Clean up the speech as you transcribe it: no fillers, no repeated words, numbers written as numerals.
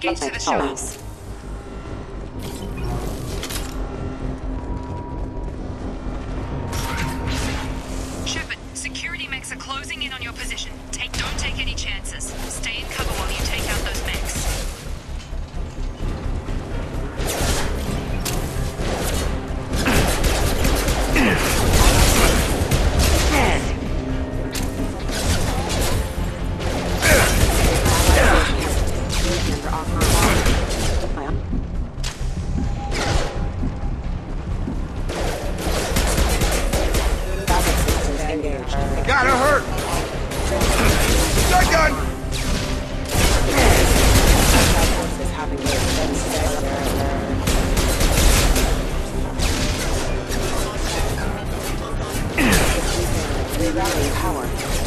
navigate to the shells. Shepard, security mechs are closing in on your position. Don't take any chances. Stay in cover while you take out those mechs. Got her hurt! Shotgun! Rally power.